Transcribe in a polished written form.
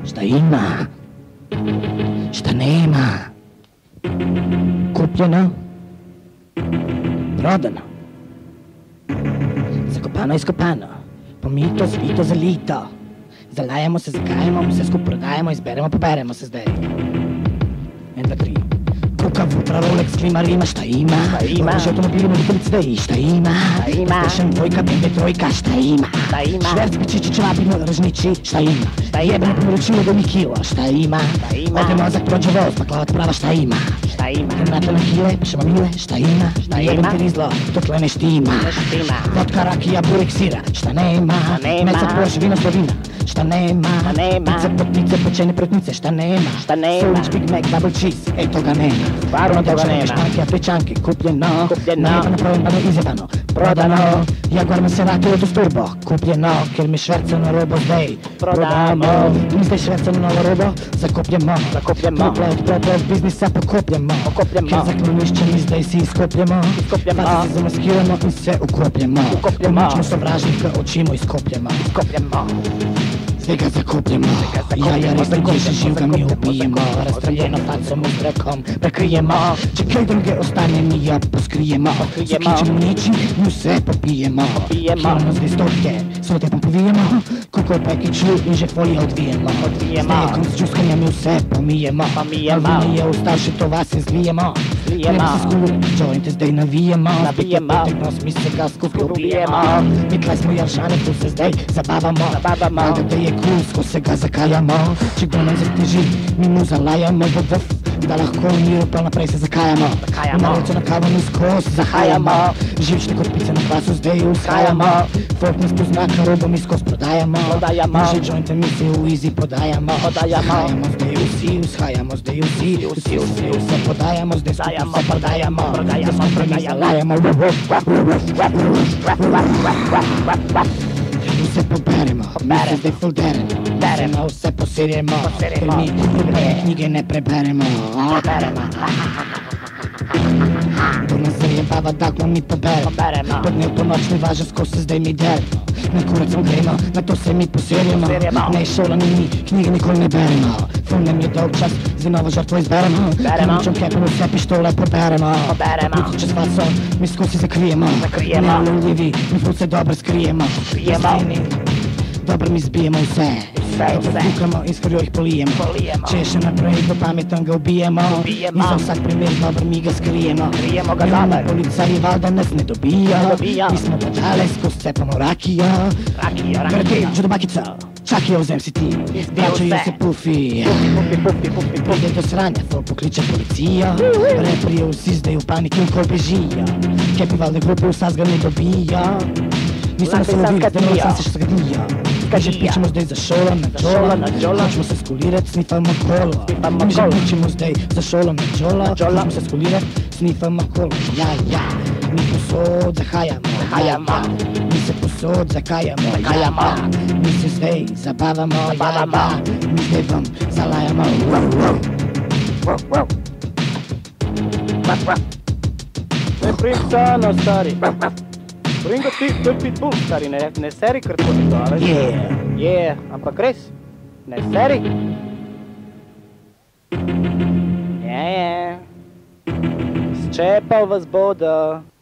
Šta ima? Šta nema? Kupljeno? Prodano? Zakopano, iskopano? Pomito, svito, zalito? Zalajemo se, zakajemo, sve skup prodajemo, izberemo, poberemo se zdaj. 1, 2, 3. Kuka, vutra, Rolex, klima, rima, šta ima? Že automobili, modelice, da i šta ima? Station, dvojka, BMW, trojka, šta ima? Šverc, pičići, čevapi, ražnići, šta ima? Jebeno pomiručilo do mi kilo, šta ima? Ode mozak, prođe voz, baklavat prava, šta ima? Granata na kile, pešama mile, šta ima? Jebem ti rizlo, to tle ne štima. Vodka, rakija, burek, sira, šta nema? Mesak, proš, vino, slovina, šta nema? Pice, potnice, pečene protnice, šta nema? Sandwich, Big Mac, double cheese, toga nema. Stvarno toga nema. Španke, afričanke, kupljeno. Najebano, prodano, izjebano, prodano. Jaguar Maserati, Lotus Turbo, kupljeno. Ker mi švercano robo zdaj prodamo. Mi zdaj švercano novo robo, zakupljemo. Proplet biznisa pokopljemo. Ker zaklonišće mi zdaj si iskopljemo. Pa se zamaskiramo in se ukopljemo. Pomičmo sovražnika, očimo iskopljemo. Zdaj ga zakopljemo, jaja res ne teže, živ ga mi ubijemo. Razstreljeno faco mu z drekom prekrijemo. Če kaj druge ostane, mi jo poskrijemo. Zakičemo niči, mi vse popijemo. Kilamo zdaj stotke, sote pa povijemo. Kukol pekiču in že folije odvijemo. Zdaj je konc čuskanja, mi vse pomijemo. Alvini je ustal, še to vas zlijemo. Gremo se skuli, jointe zdaj navijemo. Petek nos, mi se ga skupaj ubijemo. Mi tlaj smo jaršane, tu se zdaj zabavamo. Da je kul, ko se ga zakajamo. Če kdo nam zateži, mi mu zalajamo. Da lahko v miru pa naprej se zakajamo. Na reco na kavo mi skos zahajamo. Živčne kot pice na kvasu zdaj vzhajamo. Folk nas pozna, robo mi skos prodajamo. Že jointe mi se v easy podajamo. Vzhajamo zdaj vsi, vzhajamo zdaj vsi. Vse podajamo, zdaj skupaj se prodajamo. Zdaj skupaj mi zalajamo. Vse poberemo, mi se zdaj ful deremo, vse posedjemo, ker mi ljubene knjige ne preberemo. Kdo nas zajebava, tako mi poberemo. Po dnev po noč ni važno, skozi se zdaj mi deremo. Na kuracom gremo, na to se mi posedjemo. Ne šola ni mi, knjige nikoli ne beremo. Ful nam je dolg čas, zdaj novo žrtvo izberemo. Kliničom kepom vse pištole poberemo. Puci čez fason, mi skozi zakrijemo. Neuljivi, mi ful se dobro skrijemo. Dobro mi zbijemo vse. Kukamo in s krvjo jih polijemo. Če je še naprej, do pametan ga ubijemo. In za vsak primer dobro mi ga skrijemo. Imamo policaji, valjda nas ne dobijo. Mi smo pa dale, skozi cepamo rakijo. Karate, žudobakica, čakaj, vzem si ti. Plačajo se pufi. Pride do sranja, folk pokliče policijo. Reprijo vsi zdaj v paniki in kol bežijo. Kepi valjda grupe vsas ga ne dobijo. Nismo se lovili, zdaj sam se še zgadijo. Že pičemo zdaj za šolo na džolo. Hočemo se skulirat, snifamo kolo. Mi že pičemo zdaj za šolo na džolo. Hočemo se skulirat, snifamo kolo. Ja, mi posod zahajamo. Mi se posod zakajamo. Mi se zdaj zabavamo. Mi zdaj vam zalajamo. Ne pričano, stari. Ringo ti, to je pitbull, stari, ne seri kar tako to, ali? Ampak res, ne seri. Sčepal vas bodo.